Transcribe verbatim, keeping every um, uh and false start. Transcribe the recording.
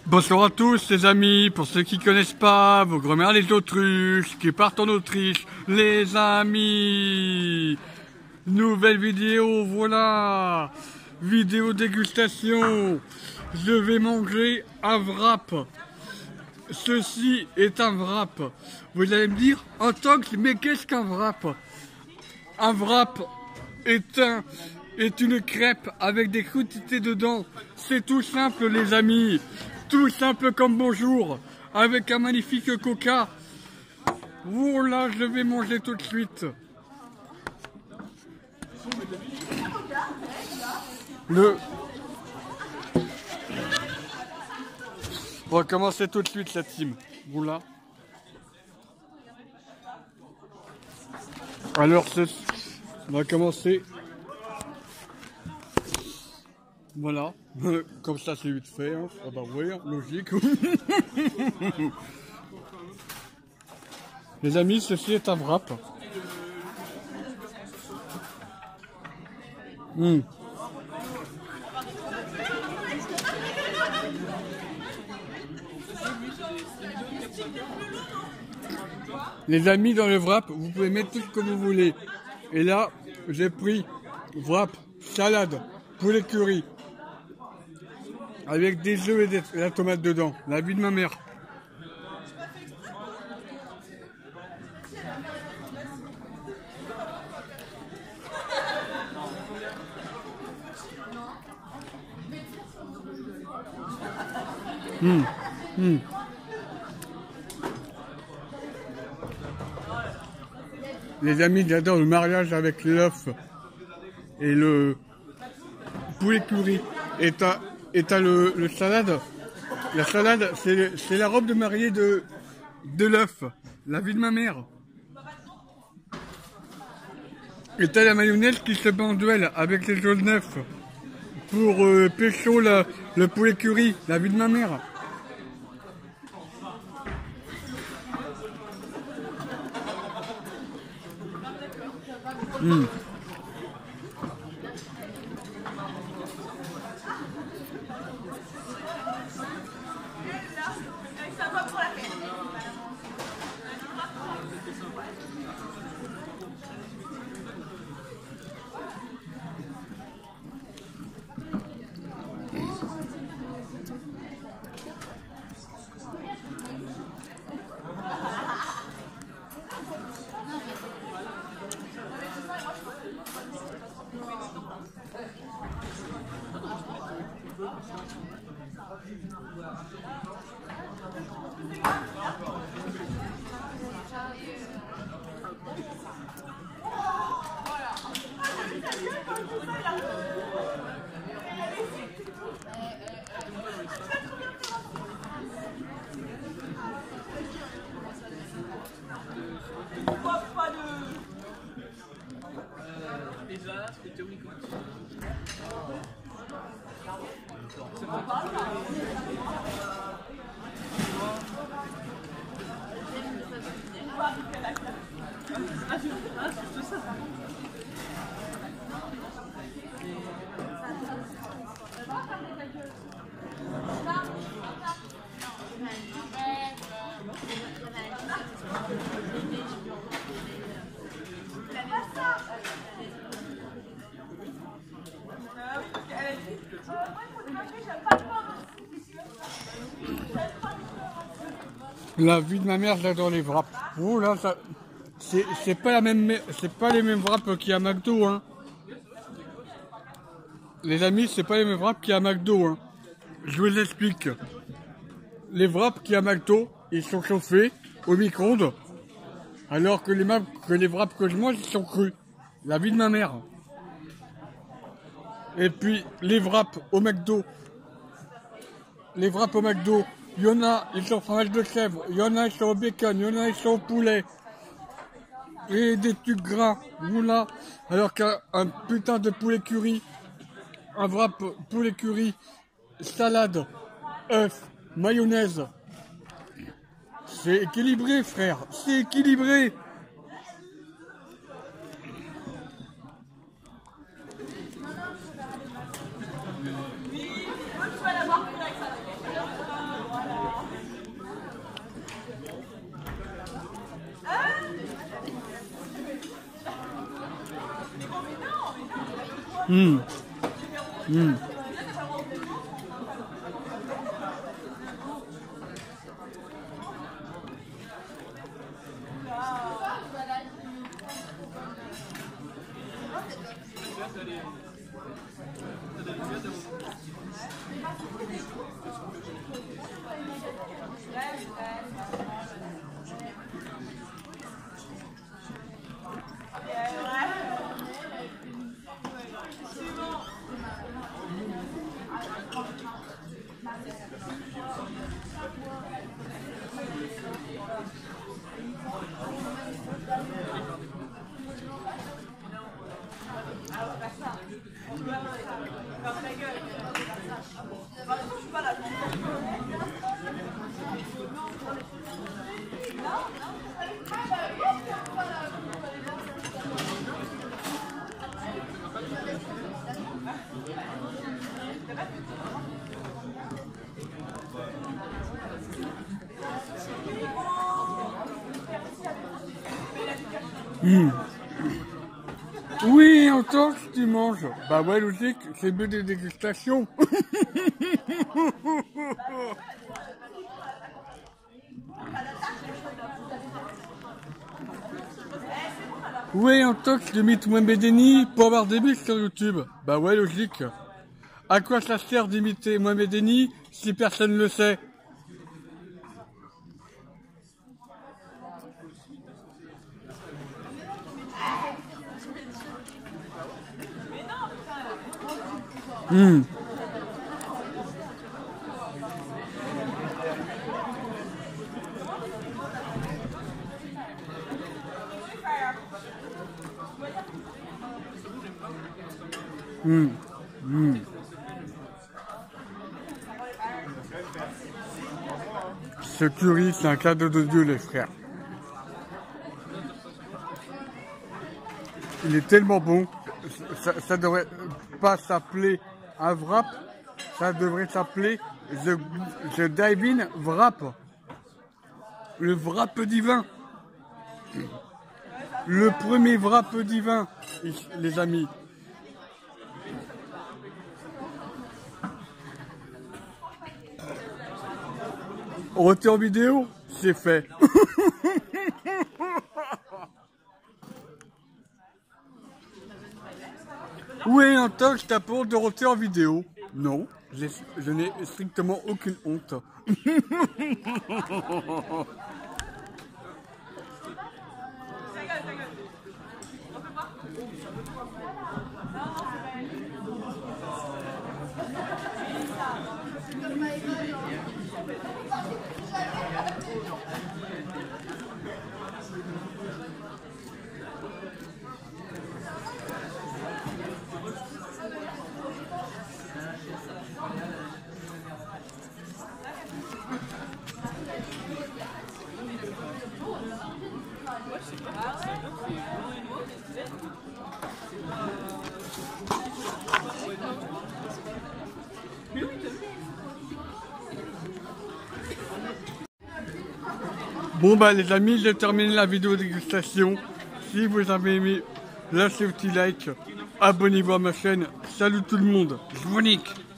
Bonsoir à tous les amis, pour ceux qui connaissent pas, vos grand-mères les autruches, qui partent en Autriche, les amis. Nouvelle vidéo, voilà. Vidéo dégustation. Je vais manger un wrap. Ceci est un wrap. Vous allez me dire, en tant que, mais qu'est-ce qu'un wrap? Un wrap est un, est une crêpe avec des crudités dedans. C'est tout simple les amis. Tout simple comme bonjour, avec un magnifique coca. Voilà, je vais manger tout de suite. Le... On va commencer tout de suite la team. Voilà. Alors, ce... on va commencer. Voilà, comme ça c'est vite fait, hein. Ah bah oui, hein, logique. Les amis, ceci est un wrap. Mmh. Les amis, dans le wrap, vous pouvez mettre tout ce que vous voulez. Et là, j'ai pris wrap, salade, poulet curry. Avec des œufs et des, la tomate dedans. La vie de ma mère. Mmh. Mmh. Les amis, j'adore le mariage avec l'œuf et le poulet curry. Et t'as et t'as le, le salade. La salade, c'est la robe de mariée de, de l'œuf. La vie de ma mère. Et t'as la mayonnaise qui se bat en duel avec les jaunes neufs. Pour euh, pécho la, le poulet curry. La vie de ma mère. Mmh. La vie de ma mère, j'adore les wraps. Oh là, ça, c'est pas la même, c'est pas les mêmes wraps qu'il y a à McDo, hein. Les amis, c'est pas les mêmes wraps qu'il y a à McDo, hein. Je vous explique. Les wraps qu'il y a à McDo, ils sont chauffés au micro-ondes, alors que les, que les wraps que je mange, ils sont crus. La vie de ma mère. Et puis, les wraps au McDo, les wraps au McDo, il y en a, ils sont au fromage de chèvre, il y en a, ils sont au bacon, il y en a, ils sont au poulet. Et des trucs gras, voilà. Alors qu'un putain de poulet curry, un wrap poulet curry, salade, œuf, mayonnaise. C'est équilibré, frère, c'est équilibré. Mmh. Mmh. Mmh. Oui, en tant que tu manges. Bah ouais, logique, c'est mieux des dégustations. Oui, en tant que j'imite Mohamed Eni pour avoir des vues sur YouTube. Bah ouais, logique. À quoi ça sert d'imiter Mohamed Eni si personne ne le sait? Mmh. Mmh. Mmh. Ce curry, c'est un cadeau de Dieu, les frères. Il est tellement bon, ça, ça devrait pas s'appeler un wrap, ça devrait s'appeler The, the Divine Wrap. Le wrap divin. Le premier wrap divin, les amis. Retour vidéo, c'est fait. Oui, en tant que je t'apporte de retour vidéo. Non, je n'ai strictement aucune honte. Bon bah les amis, j'ai terminé la vidéo dégustation. Si vous avez aimé, lâchez un petit like, abonnez-vous à ma chaîne. Salut tout le monde, je vous nique.